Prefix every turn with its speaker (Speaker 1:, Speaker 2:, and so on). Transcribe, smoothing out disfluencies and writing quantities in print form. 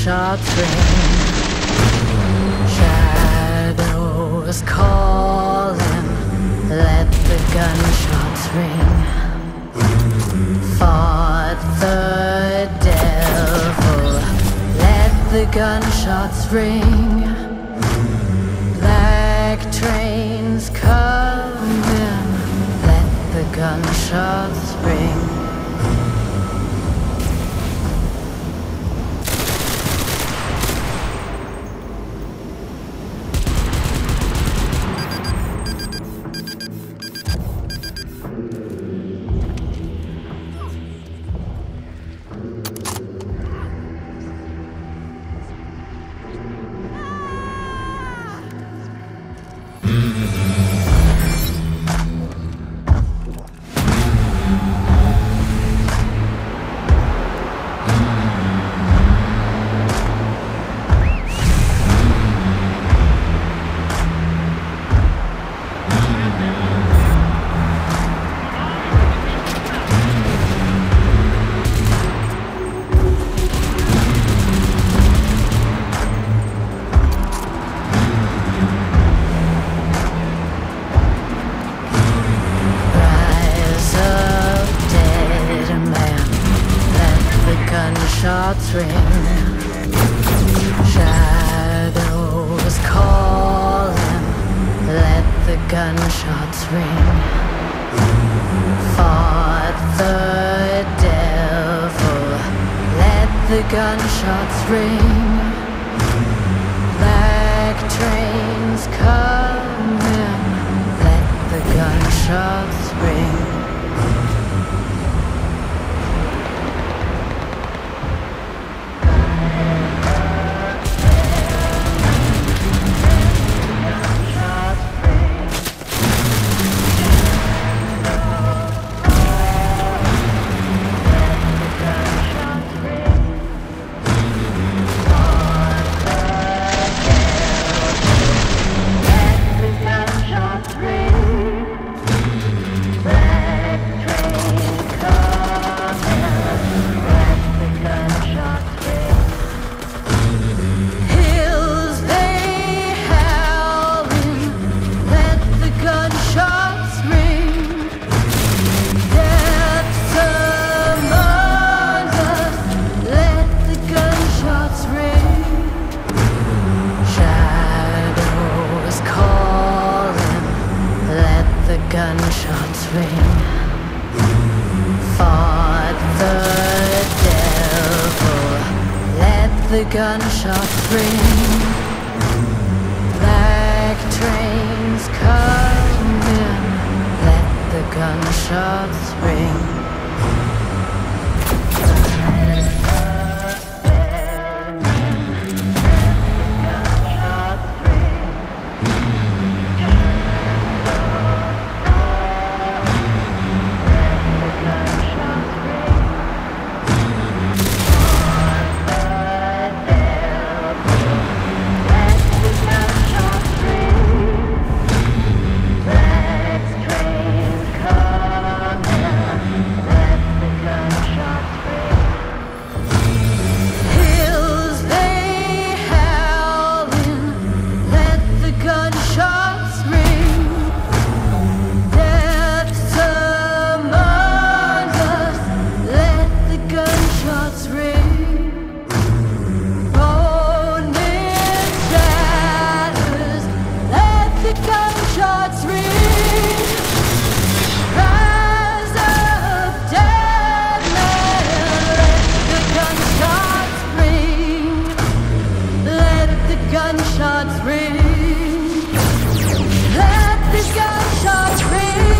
Speaker 1: gunshots ring. Shadows calling, let the gunshots ring. Fought the devil, let the gunshots ring. Black trains coming, let the gunshots ring. Gunshots ring. Shadows calling, let the gunshots ring. Fought the devil, let the gunshots ring. Black trains coming, let the gunshots ring. Gunshots ring. Fought the devil, let the gunshots ring. Black trains coming, let the gunshots ring. Gunshots ring. Let the gunshots ring.